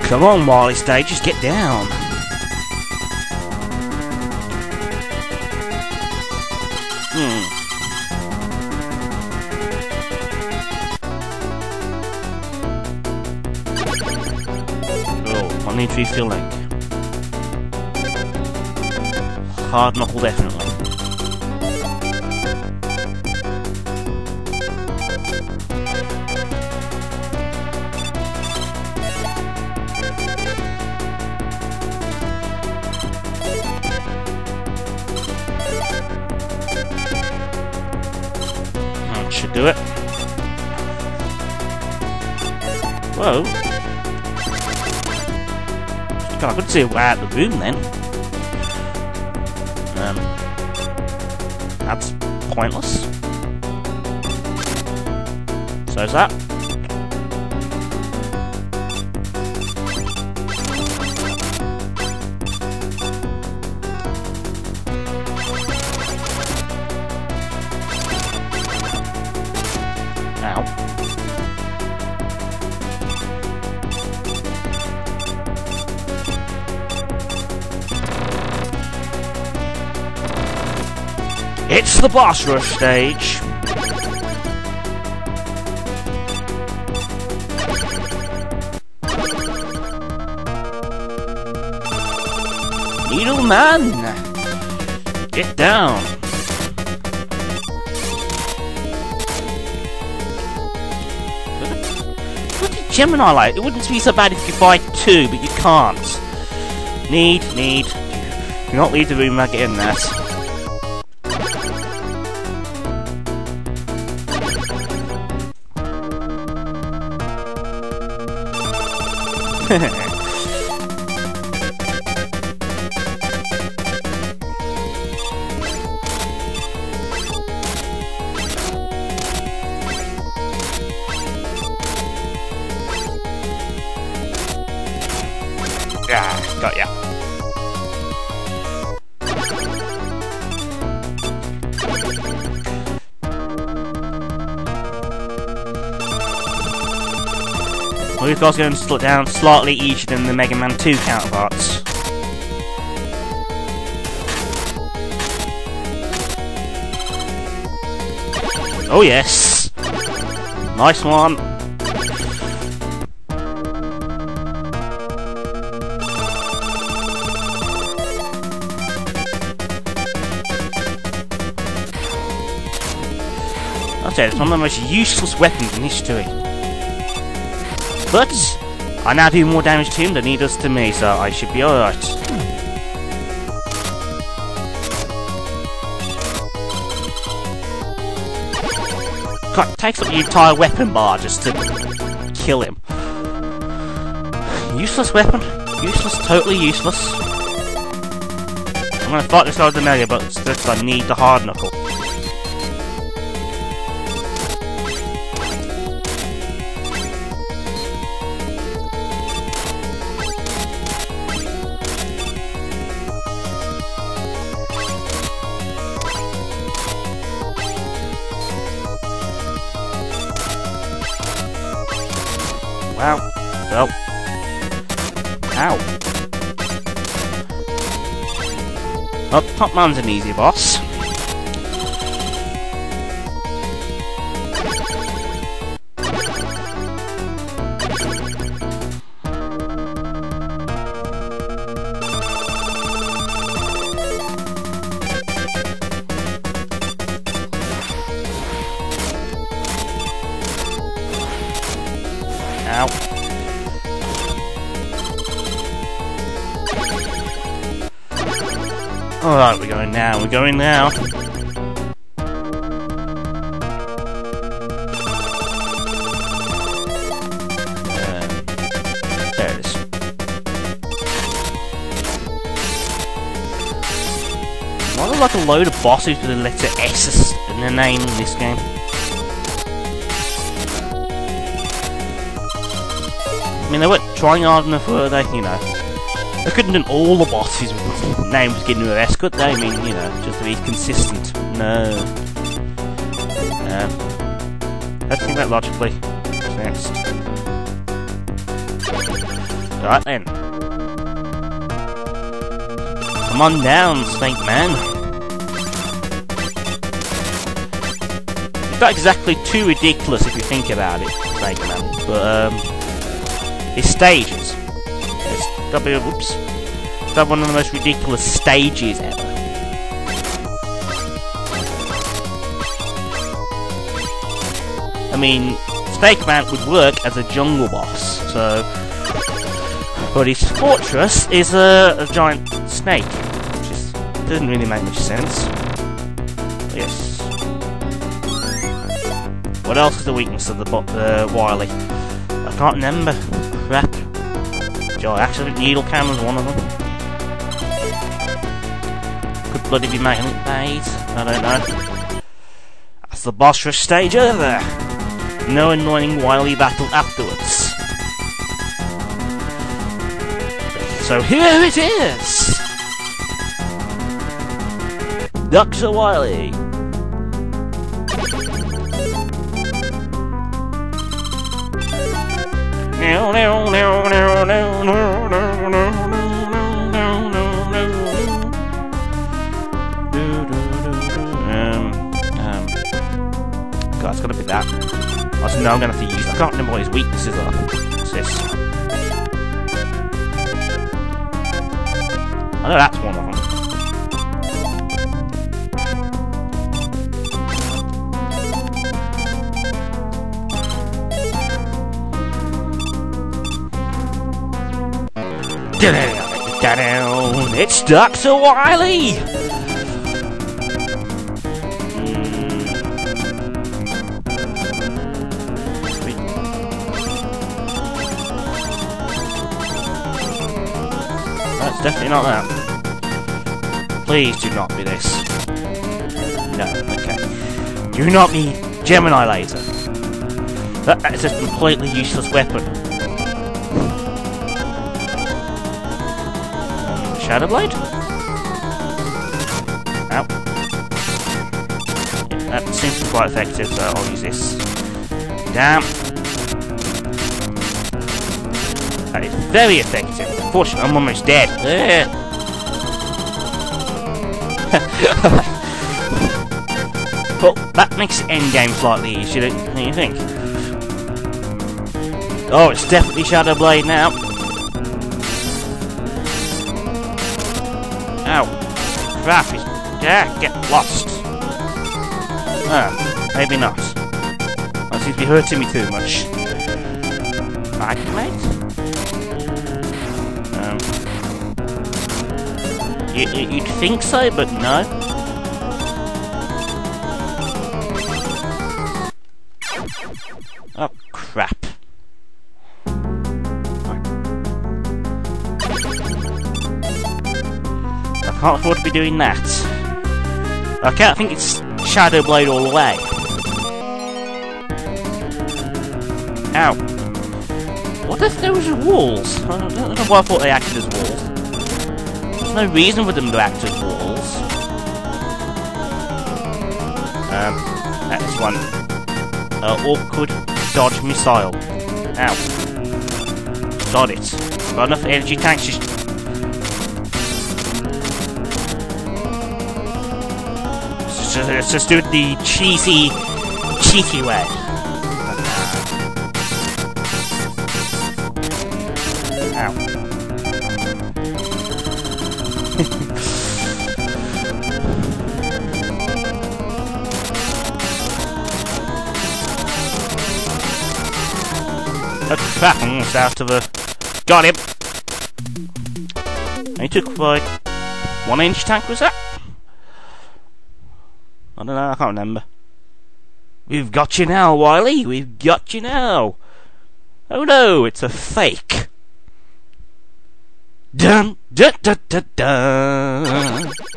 Come on, Wily stage, just get down. Oh, I need refilling. Hard knuckle, definitely. Should do it. Whoa. God, I couldn't see a way out of the room then. That's pointless. So's that. Ow. It's the boss rush stage. Needle Man, get down. Gemini like it wouldn't be so bad if you fight two, but you can't. Need. Do not leave the room without getting that. Got ya. Well, these guys are going to slow down slightly easier than the Mega Man 2 counterparts. Oh yes! Nice one! I'll say it's one of the most useless weapons in history. But I now do more damage to him than he does to me, so I should be alright. God, it takes up the entire weapon bar just to kill him. Useless weapon. Useless, totally useless. I'm gonna fight this guy with the melee, but it's just I need the hard knuckle. Wow. Well. Ow. Well, Top Man's an easy boss. Ow. Alright, we're going now, there it is. Why are there like a load of bosses with the letter S in their name in this game? I mean, they weren't trying hard enough, were they? You know, they couldn't have done all the bosses with names beginning with S, could they? I mean, you know, just to be consistent. No. Let's think about logically. What's next? Right then. Come on down, Snake Man. It's not exactly too ridiculous if you think about it, Snake Man. But his stages. Whoops. It's one of the most ridiculous stages ever. I mean, Snake Man would work as a jungle boss, so... But his fortress is a giant snake, which doesn't really make much sense. Yes. What else is the weakness of the Wily? I can't remember. Crap. Joe, accident needle camera's one of them. Could bloody be making it bait. I don't know. That's the boss rush stage over. No annoying Wily battle afterwards. So here it is! Dr. Wily! God, it's gonna be that. I just know I'm gonna have to use. I can't remember what his weaknesses are. What's this? I know that's one of them. It's Dr. Wily! That's definitely not that. Please do not be this. No, okay. Do not be Gemini laser. That is a completely useless weapon. Shadow Blade? Ow. Yeah, that seems to be quite effective, so I'll use this. Damn. That is very effective. Unfortunately, I'm almost dead. Well, that makes the endgame slightly easier, don't you think? Oh, it's definitely Shadow Blade now. Ow. Crap, yeah, get lost. Ah, maybe not. That seems to be hurting me too much. Mate? You'd think so, but no. Oh, crap. I can't afford to be doing that. Okay, I think it's Shadow Blade all the way. Ow. What if there was walls? I don't know why I thought they acted as walls. There's no reason for them to act as walls. That is one. Awkward dodge missile. Ow. Got it. Got enough energy tanks just... Let's just do it the cheeky way. Ow. Oh crap, I'm almost out of the... Got him! He took like 1 inch tank, was that? I don't know, I can't remember. We've got you now, Wily! We've got you now! Oh no, it's a fake! Dun dun dun dun dun!